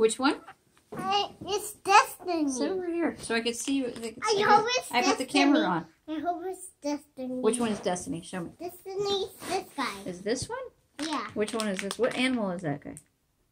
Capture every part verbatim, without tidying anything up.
Which one? I, it's Destiny. Sit over here so I can see you. I, I hope it's I Destiny. put the camera on. I hope it's Destiny. Which one is Destiny? Show me. Destiny's this guy. Is this one? Yeah. Which one is this? What animal is that guy?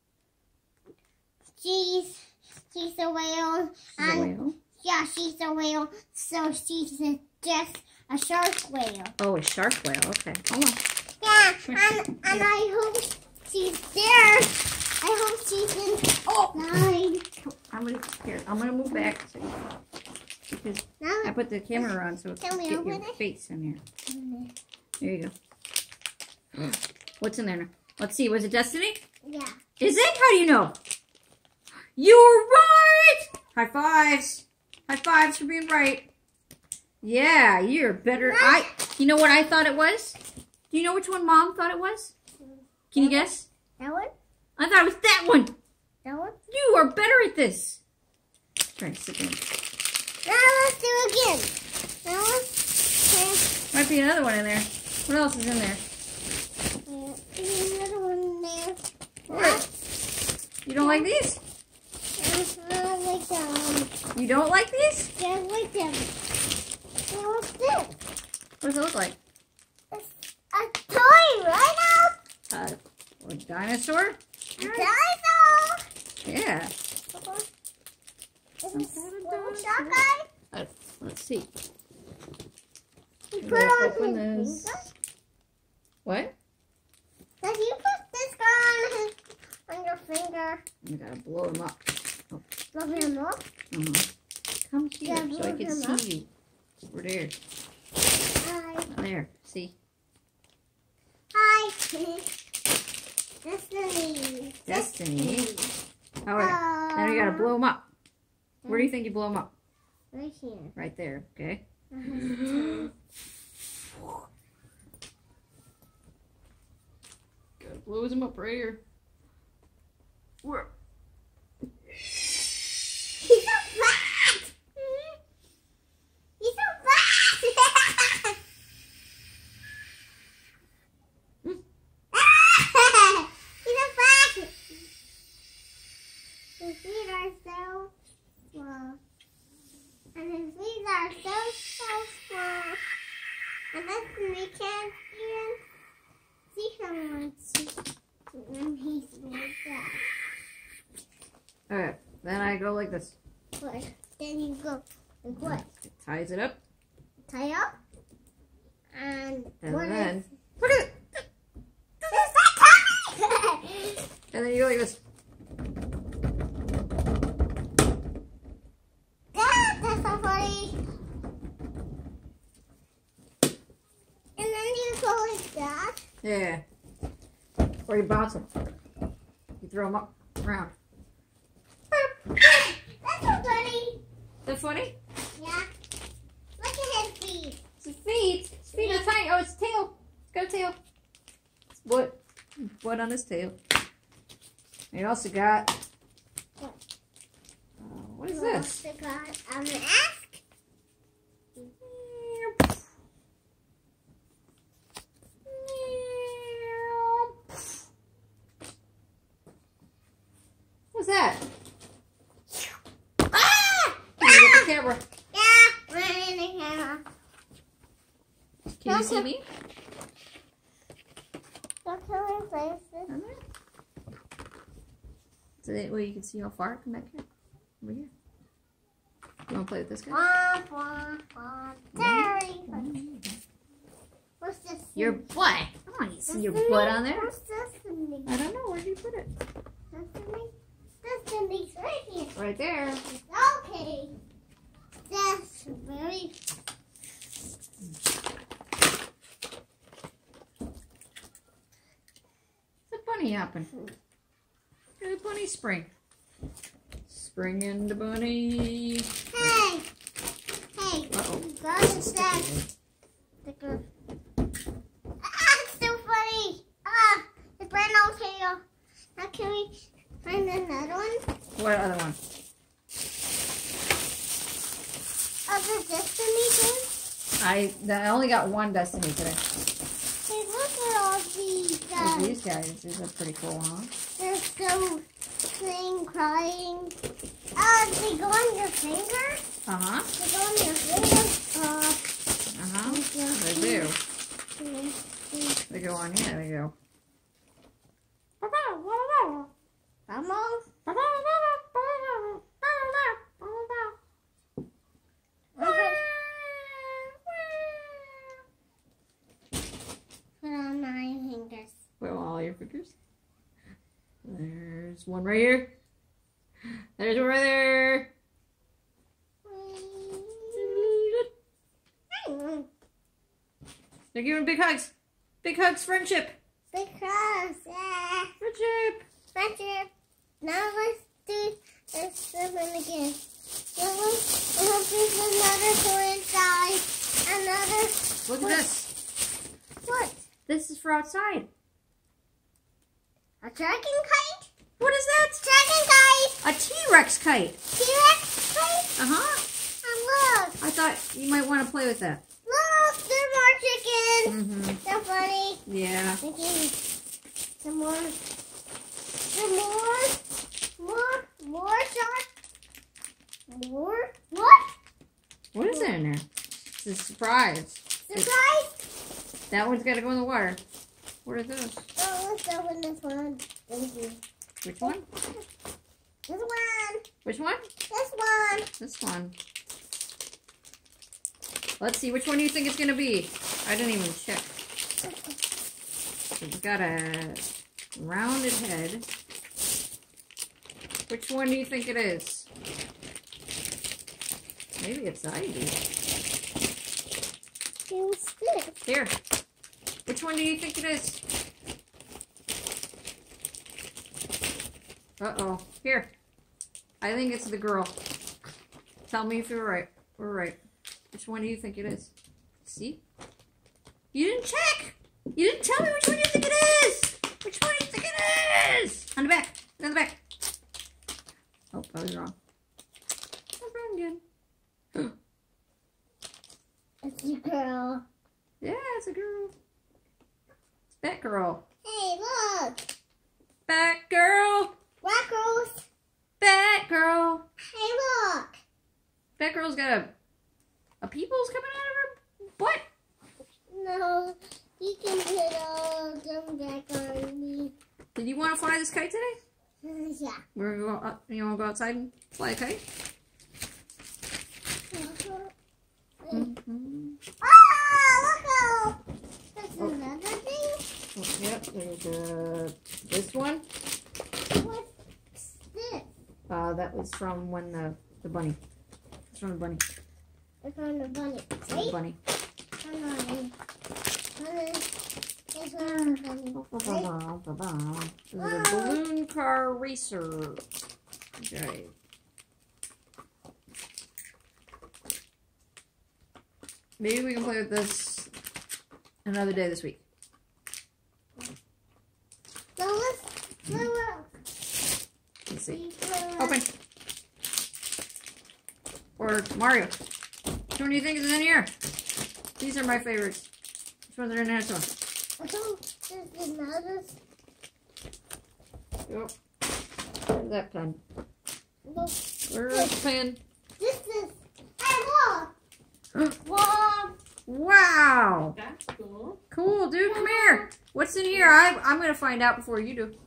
She's she's a whale. She's a whale? Yeah, she's a whale. So she's a, just a shark whale. Oh, a shark whale. Okay. Hold on. Yeah, and, and I hope she's there. I hope she's in. Oh, nine. I'm gonna here. I'm gonna move back so you, because Now, I put the camera on so it's Can we get open your it? face in here. There you go. What's in there now? Let's see. Was it Destiny? yeah. Is it? How do you know? You're right! High fives. High fives for being right. Yeah, you're better. I. You know what I thought it was? Do you know which one Mom thought it was? Can you guess? That one? I thought it was that one. That one? You are better at this. Try to sit down. Now let's do it again. That one? Okay. Might be another one in there. What else is in there? Yeah, there's another one in there. What? You don't like these? I don't like them. You don't like these? I don't like them. Now what's this? What does it look like? It's a toy right now. Uh, a dinosaur? A dinosaur. Yeah. Uh-huh. Is Some this kind of little dinosaur. shark guy? Uh, let's see. You I'm put gonna on open his this. finger? What? Does you put this guy on, his, on your finger? You gotta blow him up. Love him up? Uh-huh. Come here Yeah, so I blow can him see up. you. Over there. Hi. There. See? Hi. Destiny. Destiny. All right. Now you gotta blow him up. Where do you think you blow him up? Right here. Right there. Okay. Uh-huh. Gotta blow him up right here. Where? He's so fast! He's so fast! He's so fast! His feet are so small. And his feet are so, so small. And then we can't even see him when he's like that. Alright. Then I go like this. What? Then you go like what? It ties it up. Tie up? And, And what then. is... Look at it! Is that coming? And then you go like this. Dad, that's so funny. And then you go like that. Yeah. Or you bounce them. You throw them up, around. That's so funny. Is that funny? Yeah. Look at his feet. It's his feet. His feet are tiny. Oh, it's tail. It's got a tail. It's blood. Blood on his tail. And you also got. What? Uh, what is this? I got a mask. What's that? Ah! Can you get the camera? Yeah, we're in the camera. Can you see me? Look how I place this. Down there? So that way you can see how far I come back here. Over here. You want to play with this guy? Wah, wah, wah. Terry. What's this? Your butt. I want you to see your butt on there. What's Destiny? I don't know. Where did you put it? Destiny? Destiny's right here. Right there. Okay. That's very... It's a bunny hopping. Look at the bunny spring. Spring in the bunny. Hey! Hey! Uh-oh. God is that. Sticker. Ah, it's so funny! Ah! It's brand new tail. Now can we find another one? What other one? Other Destiny things? I, I only got one Destiny today. Hey, look at all these There's guys. these guys. These are pretty cool, huh? They're so Playing, crying. Uh, they go on your finger? Uh-huh. They go on your finger? Uh, Uh-huh. They do. They go on here. They go. Vamos. Put on my fingers. Put on all your fingers. There's one right here. There's one right there. They're giving big hugs. Big hugs, friendship. Because, yeah. Friendship. Friendship. Now let's do this one again. Now let's, I hope there's another toy inside. Another. Look what? at this. What? This is for outside. A dragon kite? What is that? Dragon kite. A T-Rex kite. T-Rex kite? Uh-huh. And look. I thought you might want to play with that. Look, there are more chickens. Mm-hmm. So funny. Yeah. Okay. Some more. Some more. More. More shark. More. What? What is there in there? It's a surprise. Surprise. It's, that one's got to go in the water. What are those? Oh, let's open this one. Thank you. Which one? This one. Which one? This one. This one. Let's see, which one do you think it's going to be? I didn't even check. It's got a rounded head. Which one do you think it is? Maybe it's Ivy. Who's this? Here. Which one do you think it is? Uh-oh. Here. I think it's the girl. Tell me if you're right. We're right. Which one do you think it is? See? You didn't check! You didn't tell me which one you think it is! Which one do you think it is? On the back. On the back. Oh, I was wrong. I was wrong again. It's a girl. Yeah, it's a girl. It's Batgirl. Hey, look. Batgirl! Wackles. Batgirl! Hey, look. Batgirl's got a... A people's coming out of her butt? No, you can put all them back on me. Did you want to fly this kite today? Uh, yeah. We're gonna go up, you want to go outside and fly a kite? Mm-hmm. Ah, look out. There's Oh. another thing. Oh, yep, there's uh, this one. What's this? Uh, that was from when the, the bunny. It's from the bunny. It's from the bunny. It's from the Right? bunny. Come on. Bunny. It's from the bunny. Right? This is a balloon car racer. Okay. Maybe we can play with this another day this week. So let's look. Let's see. Open. Or Mario. Which one do you think is in here? These are my favorites. Which ones are in this one? I think there's another. Yep. Where's that pen? Look. Where's the pen? This is. Hey, look. Wow. Wow. That's cool. Cool, dude. Come here. What's in here? I, I'm going to find out before you do.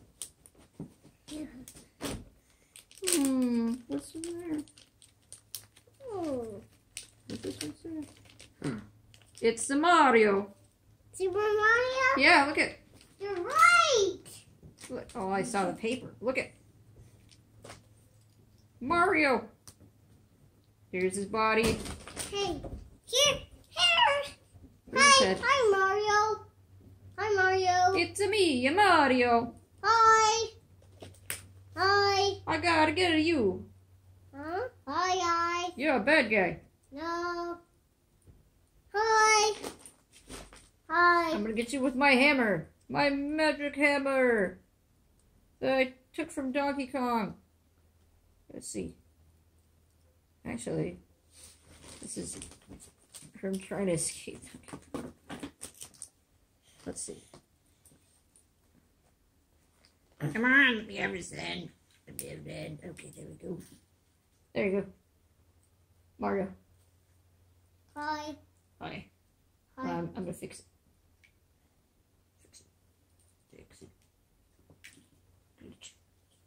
Hmm. What's in there? Hmm. What's this one say? It's the Mario. Super Mario? Yeah, look at. You're right. Look. Oh, I saw the paper. Look at. Mario. Here's his body. Hey, here, here. Here's his Hi, head. hi Mario. Hi Mario. It's a me, a Mario. Hi. Hi. I gotta get at you. Huh? Hi, hi. You're a bad guy. No. Hi. Hi. I'm gonna get you with my hammer. My magic hammer. That I took from Donkey Kong. Let's see. Actually, this is from trying to escape. Let's see. Come on, let me have this then. Let me have that. Okay, there we go. There you go. Mario. Hi. Hi. Hi. Um, I'm gonna fix it. Fix it. Fix it. Glitch.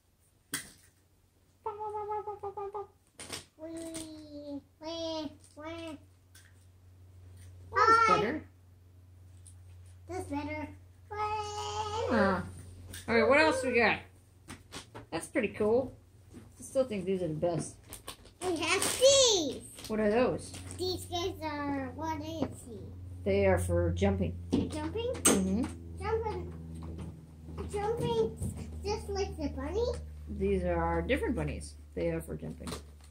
Wee, wee, wee. That's Hi. better. That's better. Wee. Huh. Alright, what else we got? That's pretty cool. I still think these are the best. We have these. What are those? These guys are, what is he? They are for jumping. Jumping? Mm-hmm. Jumping. Jumping just like the bunny? These are different bunnies. They are for jumping.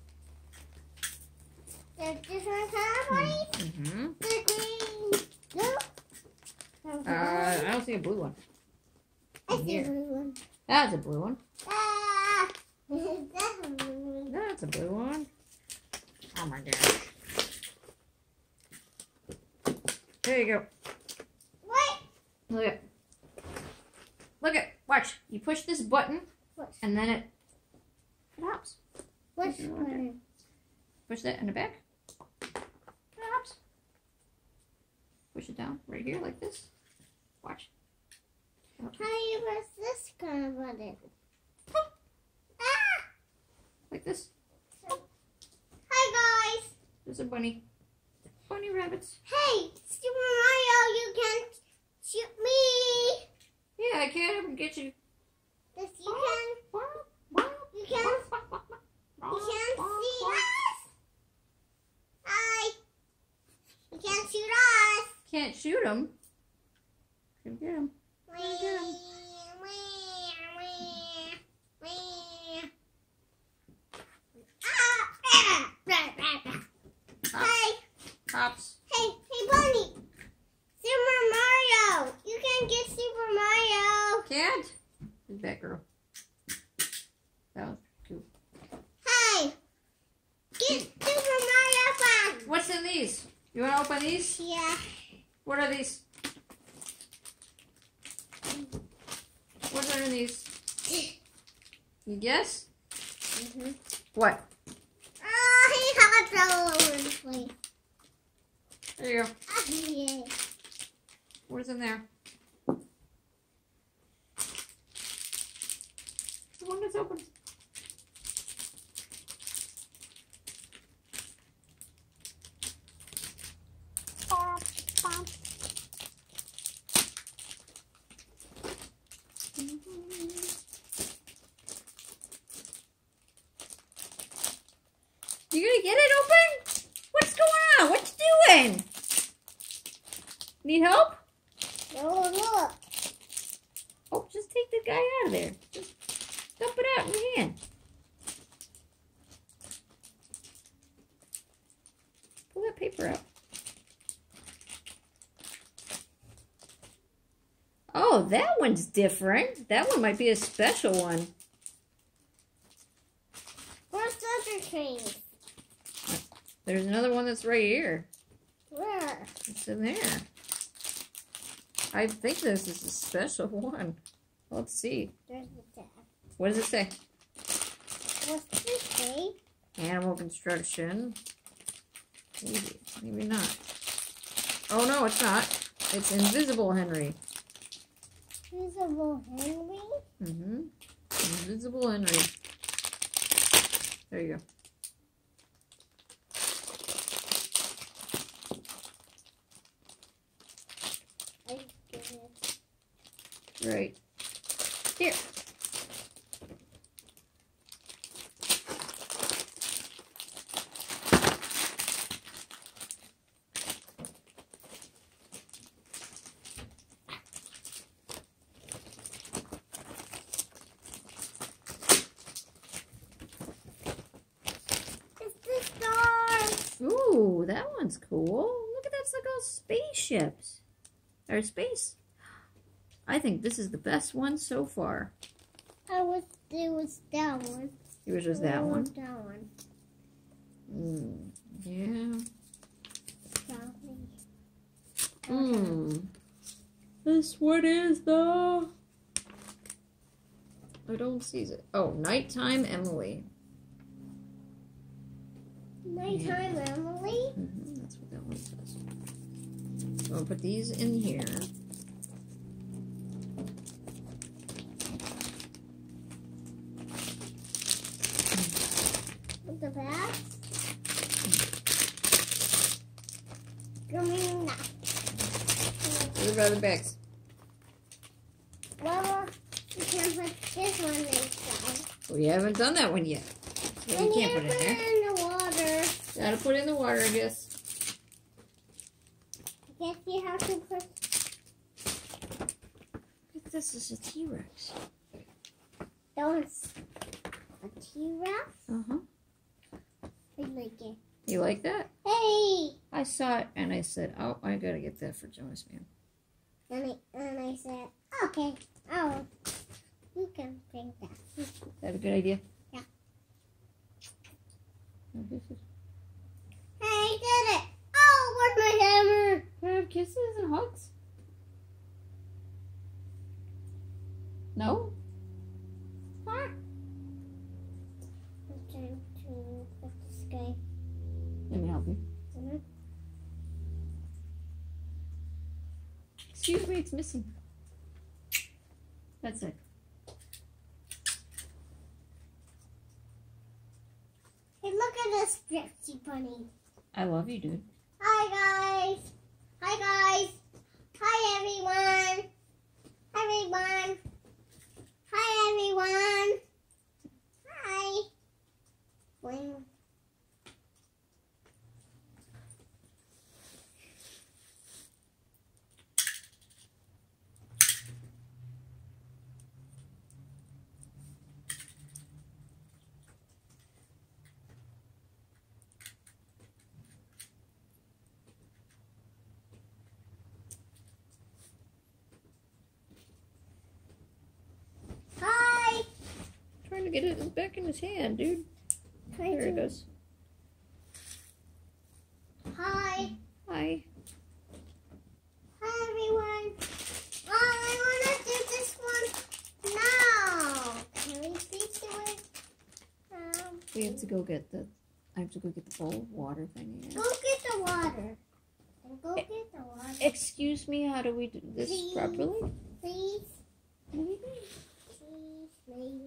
They're different kind of bunnies? Mm-hmm. They're green. No? Uh, I don't see a blue one. I see Here. a blue one. That's a blue one. Ah! That's a blue one. That's a blue one. Oh my gosh. There you go. What? Look at. Look at. Watch. You push this button, What? and then it hops. Which Mhm. one? Push that in the back. It hops. Push it down right here like this. Watch. How do you press this kind of button? Ah! Like this. Hi guys! There's a bunny. Bunny rabbits. Hey, Super Mario, you can't shoot me! Yeah, I can't ever get you. Yes, you can. You can. You can't see us. Hi. You can't shoot us. Can't shoot him. Can get him. Wee, get 'em. wee, wee, wee. Ah, ah, rah, rah, rah. Hey, Hops. hey, hey, Bunny. Super Mario. You can get Super Mario. Can't. Who's that girl? That was cool. Hey, get Super Mario fun. What's in these? You want to open these? Yeah. What are these? What are in these? You guess? Mm-hmm. What? Oh, he hopped all over the place. There you go. Oh, yeah. What's in there? The one that's open. You gonna get it open? What's going on? What you doing? Need help? Oh, look. Oh, just take the guy out of there. Just dump it out in your hand. Pull that paper out. Oh, that one's different. That one might be a special one. Where's the other train? There's another one that's right here. Where? It's in there. I think this is a special one. Let's see. There's the tab. What does it say? What's this say? Animal construction. Maybe, maybe not. Oh no, it's not. It's invisible, Henry. Visible Henry? Mm-hmm. Invisible Henry. There you go. I get it. Right. Here. It's the stars. Ooh, that one's cool. Look at that. It's like all spaceships. Or space. I think this is the best one so far. I was, it was that one. It was just that It one. was that one. Mm, yeah. That one. Hmm. This one is the I don't see it. Oh, Nighttime Emily. Nighttime Yeah. Emily? Mm-hmm, that's what that one says. So I'll put these in here. With the bags? Green now. What about the bags? Well, we can put this one inside. We haven't done that one yet. So And you can't you put it in there. in the water. Gotta put it in the water, I guess. I guess you have to put. This is a T-Rex. Those a T-Rex. Uh-huh. I like it. You like that? Hey! I saw it and I said, oh, I gotta get that for Jonas, man. And I, and I said, okay, oh, you can bring that. Is that a good idea? Yeah. No kisses. Hey, I did it! Oh, where's my hammer? Can I have kisses and hugs? No? Huh? I'm trying to put this guy. Let me help you. Mhm. Excuse me, it's missing. That's it. Hey, look at this gypsy bunny. I love you, dude. Hi, guys. Hi, guys. Hi, everyone. Hi, everyone. Hi, everyone. Hi. Boing. Hi. Trying to get it back in his hand, dude. Trying There it to- goes. Hi. Hi. Hi, everyone. Oh, I want to do this one now. Can we please do it? Um, We have to go get the, I have to go get the bowl of water thing again. Go get the water. And go get the water. Excuse me, how do we do this Please. properly? Please. Maybe. Please, maybe.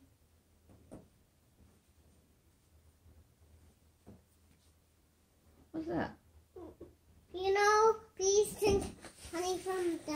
What's that? You know, these things, honey, from the,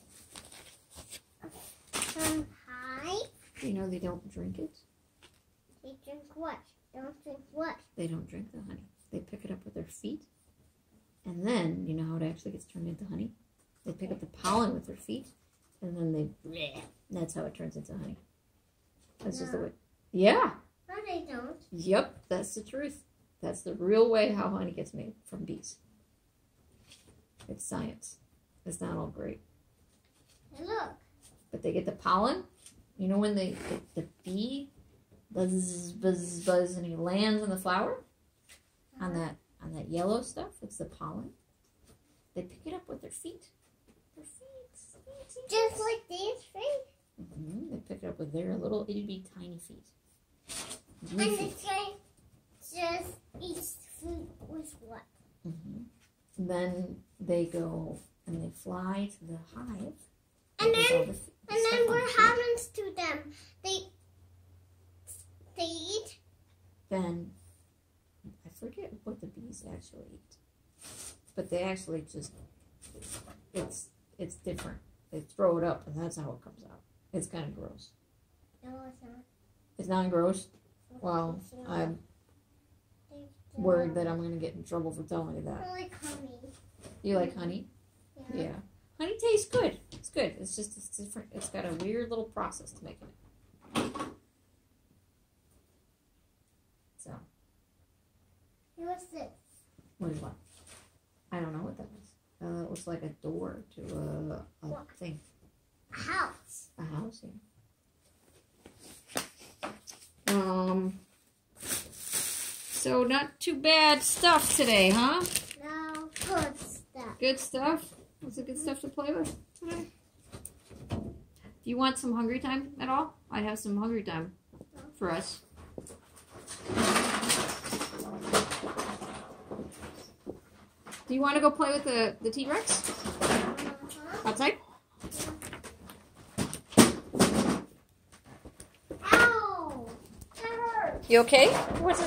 from high. You know they don't drink it? They drink what? Don't drink what? They don't drink the honey. They pick it up with their feet. And then, you know how it actually gets turned into honey? They pick up the pollen with their feet. And then they, bleh, that's how it turns into honey. That's just the way. Yeah. No, they don't. Yep, that's the truth. That's the real way how honey gets made from bees. It's science. It's not all great. Hey, look. But they get the pollen. You know when they the, the bee buzz buzz buzz and he lands on the flower on that on that yellow stuff. It's the pollen. They pick it up with their feet. Their feet. feet, Just like these feet. Mm-hmm. They pick it up with their little itty bitty tiny feet. And Wee this feet. guy just eats food with what? Mm-hmm. Then they go and they fly to the hive. And with then, all the f- and stuff then on what the feet. happens to them? They, they eat. Then I forget what the bees actually eat, but they actually just it's it's different. They throw it up, and that's how it comes out. It's kind of gross. No, it's not. It's not gross. Well, It's not. I'm They worried don't. that I'm going to get in trouble for telling you I that. like honey. You like honey? Yeah. Yeah. Honey tastes good. It's good. It's just it's different. It's got a weird little process to making it. So, Hey, what's this? what is what? I don't know what that is. Uh, it looks like a door to a, a What? thing. A house. A house, yeah. Um. So not too bad stuff today, huh? No, good stuff. Good stuff. Was it good stuff to play with today? Do you want some hungry time at all? I have some hungry time for us. Do you want to go play with the, the T-Rex? Uh-huh. Outside? Ow! That hurt. You okay? What's